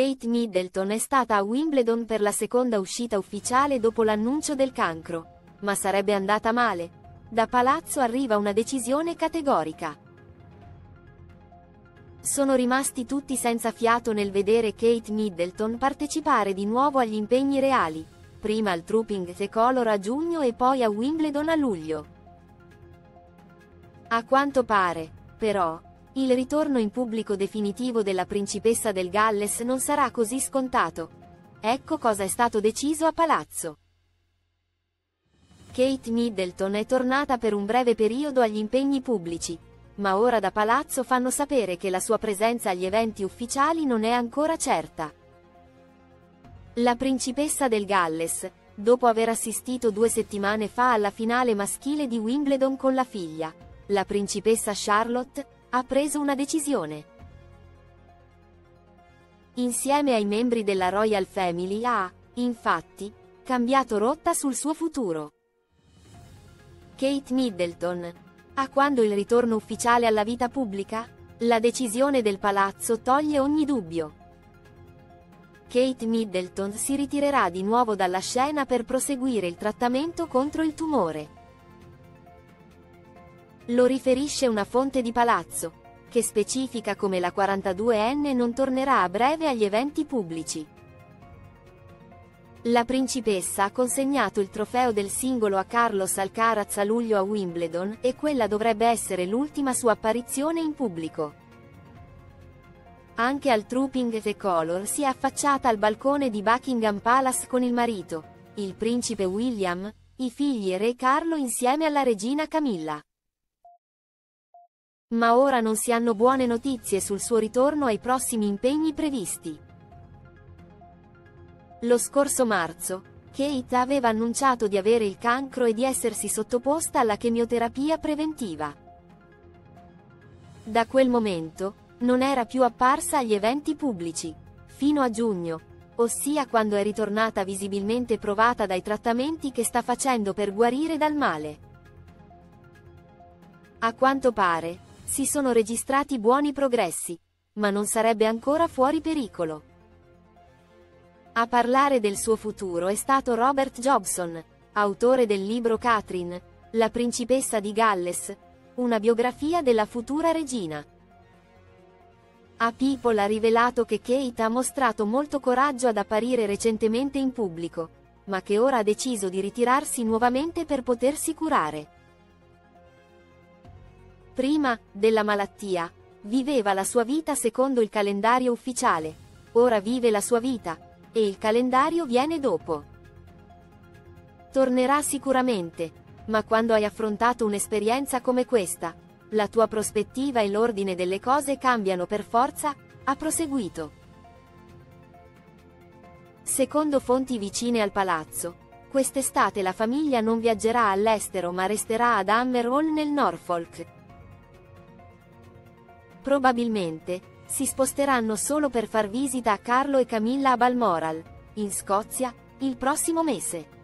Kate Middleton è stata a Wimbledon per la seconda uscita ufficiale dopo l'annuncio del cancro. Ma sarebbe andata male. Da palazzo arriva una decisione categorica. Sono rimasti tutti senza fiato nel vedere Kate Middleton partecipare di nuovo agli impegni reali, prima al Trooping Tricolor a giugno e poi a Wimbledon a luglio. A quanto pare, però, il ritorno in pubblico definitivo della principessa del Galles non sarà così scontato. Ecco cosa è stato deciso a palazzo. Kate Middleton è tornata per un breve periodo agli impegni pubblici, ma ora da palazzo fanno sapere che la sua presenza agli eventi ufficiali non è ancora certa. La principessa del Galles, dopo aver assistito 2 settimane fa alla finale maschile di Wimbledon con la figlia, la principessa Charlotte, ha preso una decisione. Insieme ai membri della Royal Family ha, infatti, cambiato rotta sul suo futuro. Kate Middleton. A quando il ritorno ufficiale alla vita pubblica? La decisione del palazzo toglie ogni dubbio. Kate Middleton si ritirerà di nuovo dalla scena per proseguire il trattamento contro il tumore. Lo riferisce una fonte di palazzo, che specifica come la 42enne non tornerà a breve agli eventi pubblici. La principessa ha consegnato il trofeo del singolo a Carlos Alcaraz a luglio a Wimbledon e quella dovrebbe essere l'ultima sua apparizione in pubblico. Anche al Trooping Tricolor si è affacciata al balcone di Buckingham Palace con il marito, il principe William, i figli e re Carlo insieme alla regina Camilla. Ma ora non si hanno buone notizie sul suo ritorno ai prossimi impegni previsti. Lo scorso marzo, Kate aveva annunciato di avere il cancro e di essersi sottoposta alla chemioterapia preventiva. Da quel momento, non era più apparsa agli eventi pubblici, fino a giugno, ossia quando è ritornata visibilmente provata dai trattamenti che sta facendo per guarire dal male. A quanto pare, si sono registrati buoni progressi, ma non sarebbe ancora fuori pericolo. A parlare del suo futuro è stato Robert Jobson, autore del libro Catherine, la principessa di Galles, una biografia della futura regina. A People ha rivelato che Kate ha mostrato molto coraggio ad apparire recentemente in pubblico, ma che ora ha deciso di ritirarsi nuovamente per potersi curare. Prima della malattia, viveva la sua vita secondo il calendario ufficiale, ora vive la sua vita, e il calendario viene dopo. Tornerà sicuramente, ma quando hai affrontato un'esperienza come questa, la tua prospettiva e l'ordine delle cose cambiano per forza, ha proseguito. Secondo fonti vicine al palazzo, quest'estate la famiglia non viaggerà all'estero ma resterà ad Hammer Hall nel Norfolk. Probabilmente, si sposteranno solo per far visita a Carlo e Camilla a Balmoral, in Scozia, il prossimo mese.